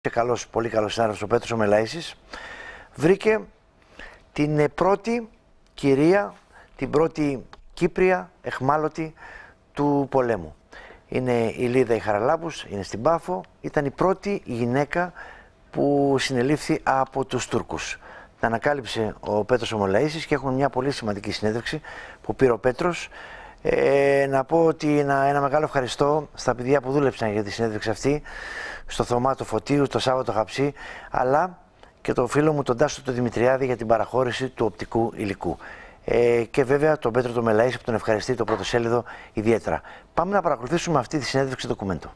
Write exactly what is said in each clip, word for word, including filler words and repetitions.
και καλός, πολύ καλός συνάδελφος ο Πέτρος ο Μελαΐσης, βρήκε την πρώτη κυρία, την πρώτη Κύπρια εχμάλωτη του πολέμου. Είναι η Λίδα η Χαραλάμπους, είναι στην Πάφο, ήταν η πρώτη γυναίκα που συνελήφθη από τους Τούρκους. Τα ανακάλυψε ο Πέτρος ο Μελαΐσης και έχουμε μια πολύ σημαντική συνέντευξη που πήρε ο Πέτρος. Ε, να πω ότι ένα, ένα μεγάλο ευχαριστώ στα παιδιά που δούλεψαν για τη συνέντευξη αυτή, στο Θωμά του Φωτίου, το Σάββατο Χαψί, αλλά και το φίλο μου τον Τάσο του Δημητριάδη για την παραχώρηση του οπτικού υλικού. Ε, και βέβαια τον Πέτρο τον Μελαΐση που τον ευχαριστεί το πρωτοσέλιδο ιδιαίτερα. Πάμε να παρακολουθήσουμε αυτή τη συνέντευξη ντοκουμέντο.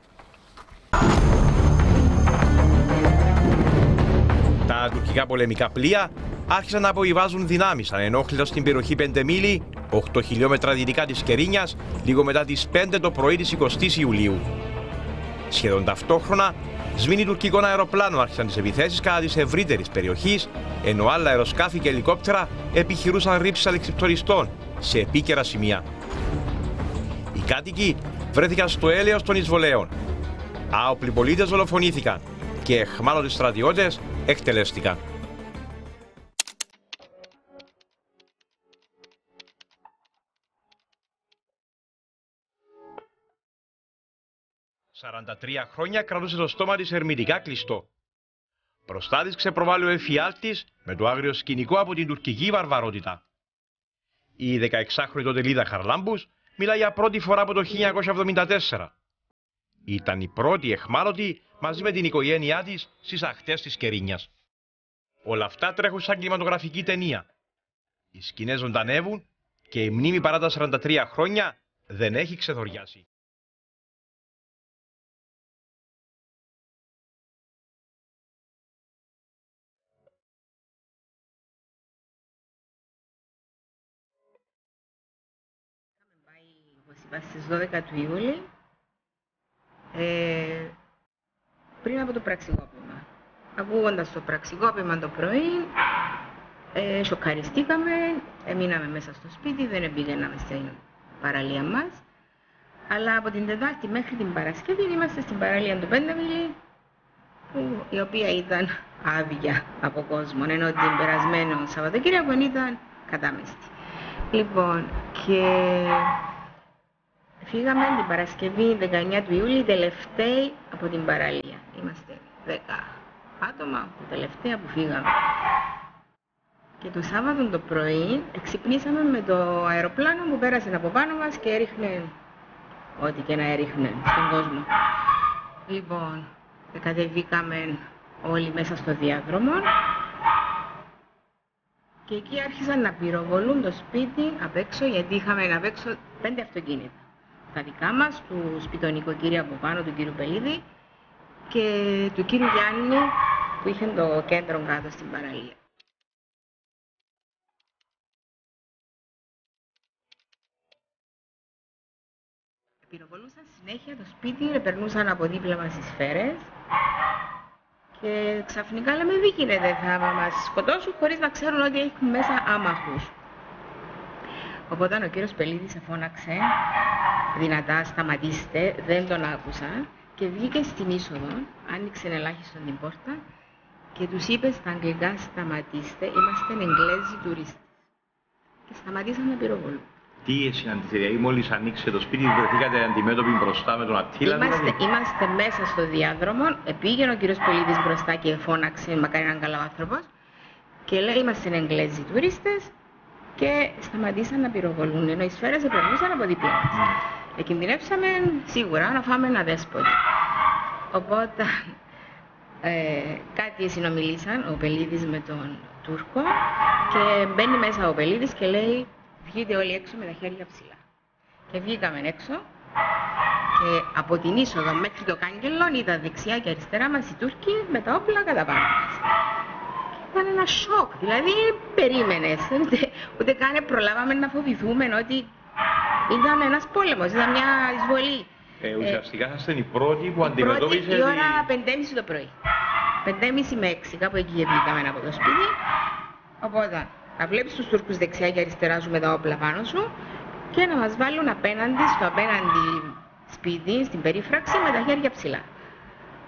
Τα τουρκικά πολεμικά πλοία άρχισαν να αποβιβάζουν δυνάμεις ανενόχλητα στην περιοχή πέντε μίλι, οκτώ χιλιόμετρα δυτικά της Κερίνιας, λίγο μετά τις πέντε το πρωί της εικοστής Ιουλίου. Σχεδόν ταυτόχρονα, σμήνοι τουρκικών αεροπλάνων άρχισαν τις επιθέσεις κατά της ευρύτερης περιοχής, ενώ άλλα αεροσκάφη και ελικόπτερα επιχειρούσαν ρήψεις αλεξιπτοριστών σε επίκαιρα σημεία. Οι κάτοικοι βρέθηκαν στο έλεος των εισβολέων. Άοπλοι πολίτες δολοφονήθηκαν και αιχμάλωτοι στρατιώτες εκτελέστηκαν. σαράντα τρία χρόνια κρατούσε το στόμα της ερμητικά κλειστό. Μπροστά της ξεπροβάλλει ο εφιάλτης με το άγριο σκηνικό από την τουρκική βαρβαρότητα. Η δεκαεξάχρονη τότε Λίδα Χαραλάμπους μιλά για πρώτη φορά από το χίλια εννιακόσια εβδομήντα τέσσερα. Ήταν η πρώτη εχμάλωτη μαζί με την οικογένειά της στις ακτές της Κερίνιας. Όλα αυτά τρέχουν σαν κινηματογραφική ταινία. Οι σκηνές ζωντανεύουν και η μνήμη παρά τα σαράντα τρία χρόνια δεν έχει ξεδοριάσει. Στις δώδεκα του Ιούλη, ε, πριν από το πραξικόπημα. Ακούγοντας το πραξικόπημα το πρωί, ε, σοκαριστήκαμε, εμείναμε μέσα στο σπίτι, δεν πήγαιναμε στην παραλία μας. Αλλά από την Τετάρτη μέχρι την Παρασκευή είμαστε στην παραλία του πέντε μίλι, που, η οποία ήταν άδεια από κόσμο, ενώ την περασμένο Σαββατοκύριακο ήταν κατάμεστη. Λοιπόν, και φύγαμε την Παρασκευή δεκαεννιά του Ιούλη, τελευταίοι από την παραλία. Είμαστε δέκα άτομα, τα τελευταία που φύγαμε. Και το Σάββατο το πρωί ξυπνήσαμε με το αεροπλάνο που πέρασε από πάνω μας και έριχνε ό,τι και να έριχνε στον κόσμο. Λοιπόν, κατεβήκαμε όλοι μέσα στο διάδρομο και εκεί άρχισαν να πυροβολούν το σπίτι απ' έξω, γιατί είχαμε απ' έξω πέντε αυτοκίνητα. Τα δικά μας, του σπιτονικοκύρια από πάνω, του κύριου Πελίδη και του κύριου Γιάννη που είχε το κέντρο κάτω στην παραλία. Πυροβολούσαν συνέχεια το σπίτι, περνούσαν από δίπλα μας οι σφαίρες και ξαφνικά λέμε τι γίνεται, θα μας σκοτώσουν χωρίς να ξέρουν ότι έχουν μέσα άμαχους. Οπότε ο κύριος Πελίδης φώναξε δυνατά, σταματήστε, δεν τον άκουσα και βγήκε στην είσοδο, άνοιξε ελάχιστον την πόρτα και τους είπε στα αγγλικά σταματήστε, είμαστε Εγγλέζοι τουρίστες. Και σταματήσαν να πυροβολούν. Τι συναντηθείτε, δηλαδή μόλις ανοίξε το σπίτι, βρεθήκατε αντιμέτωποι μπροστά με τον Αττήλα? Είμαστε, δηλαδή. είμαστε μέσα στο διάδρομο, πήγαινε ο κύριος Πελίδης μπροστά και φώναξε, μακάρι έναν καλό άνθρωπος, και λέει είμαστε Εγγλέζοι τουρίστες και σταματήσαν να πυροβολούν, ενώ οι σφαίρες περνούσαν από δίπλα μας. Mm. Εκινδυνεύσαμε σίγουρα να φάμε ένα δέσποτη. Οπότε ε, κάτι συνομιλήσαν ο Πελίδης με τον Τούρκο και μπαίνει μέσα ο Πελίδης και λέει βγείτε όλοι έξω με τα χέρια ψηλά. Και βγήκαμε έξω και από την είσοδο μέχρι το κάγκελο ήταν δεξιά και αριστερά μας οι Τούρκοι με τα όπλα κατά πάνω μας. Ήταν ένα σοκ, δηλαδή περίμενες, ούτε, ούτε καν προλάβαμε να φοβηθούμε ότι ήταν ένας πόλεμος, ήταν μια εισβολή. Ε, ουσιαστικά είσαστε οι πρώτοι που η αντιμετώπισε... Πρώτη, η ώρα πέντε και μισή το πρωί. πέντε και μισή με έξι, κάπου εκεί βγήκαμε από το σπίτι. Οπότε, να βλέπεις τους Τούρκους δεξιά και αριστερά σου με τα όπλα πάνω σου και να μας βάλουν απέναντι, στο απέναντι σπίτι, στην περίφραξη, με τα χέρια ψηλά.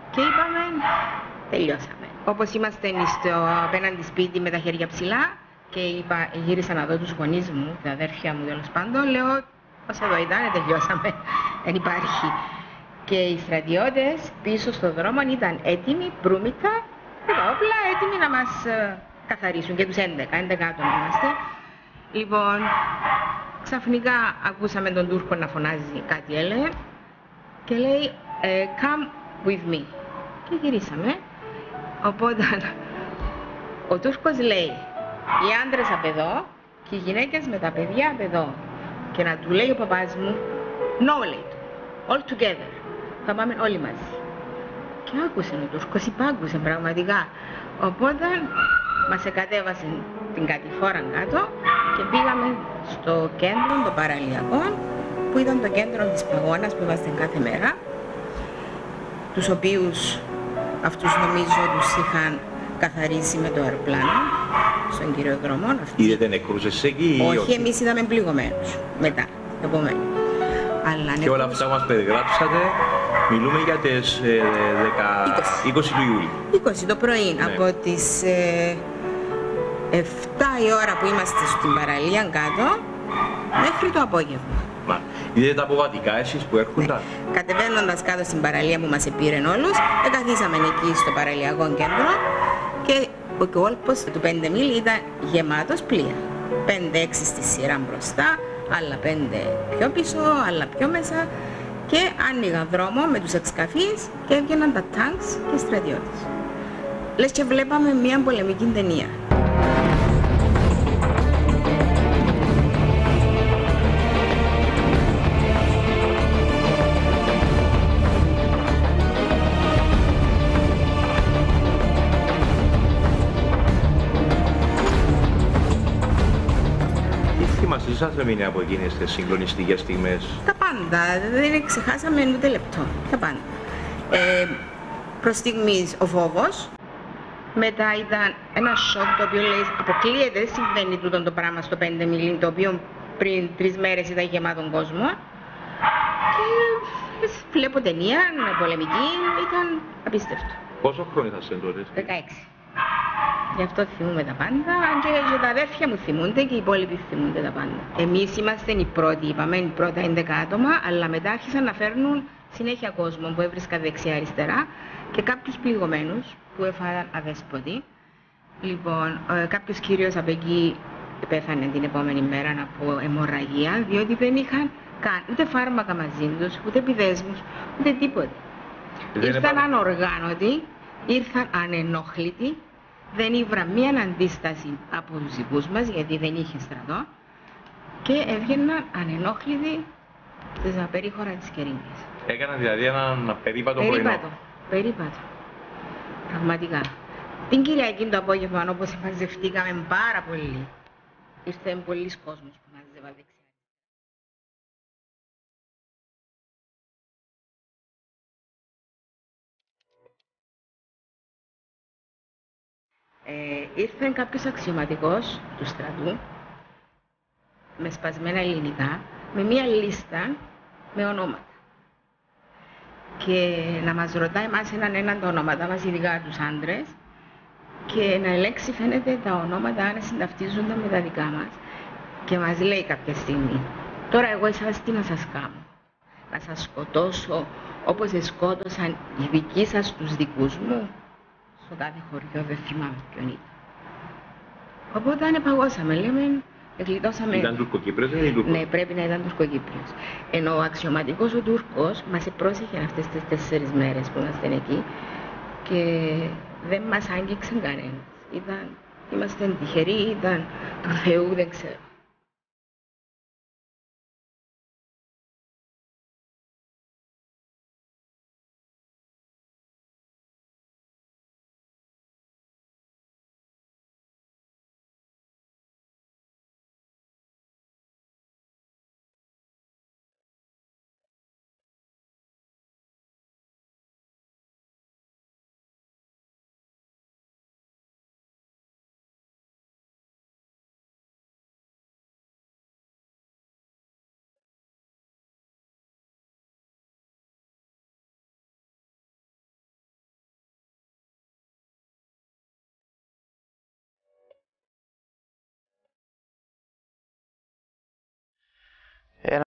και είπαμε τελειώσαμε. Όπως είμαστε στο απέναντι σπίτι με τα χέρια ψηλά και είπα, γύρισα να δω τους γονείς μου, τα αδέρφια μου τέλος πάντων, λέω ως εδώ ήταν, τελειώσαμε, δεν υπάρχει. Και οι στρατιώτες πίσω στον δρόμο ήταν έτοιμοι, προύμητα, με τα όπλα, έτοιμοι να μας καθαρίσουν και τους έντεκα, έντεκα άτομα είμαστε. Λοιπόν, ξαφνικά ακούσαμε τον Τούρκο να φωνάζει κάτι, έλεγε, και λέει come with me. Και γυρίσαμε. Οπότε ο Τούρκος λέει οι άντρες απ' εδώ και οι γυναίκες με τα παιδιά απ' εδώ. Και να του λέει ο παπάς μου no, λέει του, all together. Θα πάμε όλοι μαζί. Και άκουσε ο Τούρκος, υπάκουσε πραγματικά. Οπότε μας εκατέβασε την κατηφόρα κάτω και πήγαμε στο κέντρο των παραλιακών, που ήταν το κέντρο της παγώνας που είμαστε κάθε μέρα, τους οποίους αυτούς νομίζω τους είχαν καθαρίσει με το αεροπλάνο στον κύριο δρόμο. Είδατε νεκρούς εσείς εκεί? Όχι, όχι, εμείς είδαμε πληγωμένους μετά, επομένως. Αλλά και όλα αυτά που μας περιγράψατε, μιλούμε για τις ε, είκοσι του Ιούλη. είκοσι το πρωί, ναι. Από τις ε, εφτά η ώρα που είμαστε στην παραλία κάτω, μέχρι το απόγευμα. Μα, είδατε τα αποβατικά εσείς που έρχονταν? Ναι. Κατεβαίνοντας κάτω στην παραλία που μας επήρεν όλους, καθίσαμε εκεί στο παραλιακό κέντρο και ο κόλπος του πέντε μίλ ήταν γεμάτος πλοία. πέντε έξι στη σειρά μπροστά, άλλα πέντε πιο πίσω, άλλα πιο μέσα, και άνοιγαν δρόμο με τους εξκαφείς και έβγαιναν τα τάγκς και στρατιώτες. Λες και βλέπαμε μια πολεμική ταινία. Τι σας έμεινε από εκείνες τις συγκλονιστικές στιγμές? Τα πάντα, δεν ξεχάσαμε ούτε λεπτό, τα πάντα. Ε, προς στιγμής ο φόβος, μετά ήταν ένα σοκ το οποίο λέει αποκλείεται, δεν συμβαίνει τούτο το πράγμα στο πέντε μίλι, το οποίο πριν τρεις μέρες ήταν γεμάτον κόσμο. Και βλέπω ταινία, πολεμική, ήταν απίστευτο. Πόσο χρόνο ήσασταν τότε? δεκαέξι. Γι' αυτό θυμούμε τα πάντα και, και τα αδέρφια μου θυμούνται και οι υπόλοιποι θυμούνται τα πάντα. Εμείς είμαστε οι πρώτοι, είπαμε, οι πρώτα έντεκα άτομα, αλλά μετά άρχισαν να φέρνουν συνέχεια κόσμο που έβρισκα δεξιά-αριστερά και κάποιους πληγωμένους που έφαγαν αδέσποτοι. Λοιπόν, ε, κάποιος κύριος από εκεί πέθανε την επόμενη μέρα από αιμορραγία, διότι δεν είχαν καν ούτε φάρμακα μαζί τους, ούτε επιδέσμους, ούτε τίποτε. Δεν ήρθαν είναι... ανοργάνωτοι, ήρθαν ανενόχλητοι. Δεν ήβρα μία αντίσταση από τους δικούς μας, γιατί δεν είχε στρατό, και έβγαιναν ανενόχλητοι στις απερίχωρα της Κερίνιας. Έκαναν δηλαδή έναν περίπατο πρωινό. Περίπατο, περίπατο. Πραγματικά. Την Κυριακή το απόγευμα, όπως μαζευτήκαμε πάρα πολύ, ήρθε πολλοί κόσμος που μαζεύα δεξιά. Ε, ήρθε κάποιος αξιωματικός του στρατού με σπασμένα ελληνικά, με μία λίστα με ονόματα και να μας ρωτάει εμάς έναν έναν τα ονόματα μας, ειδικά τους άντρες, και να ελέγξει φαίνεται τα ονόματα αν συνταυτίζονται με τα δικά μας, και μας λέει κάποια στιγμή, τώρα εγώ εσάς τι να σας κάνω, να σας σκοτώσω όπως σκότωσαν οι δικοί σας τους δικούς μου? Στο κάθε χωριό δεν θυμάμαι ποιον ήταν. Οπότε ανεπαγώσαμε, λέμε, εγκλιτώσαμε. Ήταν Τουρκοκύπριος ή Τούρκος? Ναι, πρέπει να ήταν Τουρκοκύπριος. Ενώ ο αξιωματικός ο Τούρκος μας πρόσεχε αυτές τις τέσσερις μέρες που ήμασταν εκεί και δεν μας άγγιξε κανένας. Ήταν, είμαστε τυχεροί, ήταν του Θεού, δεν ξέρω.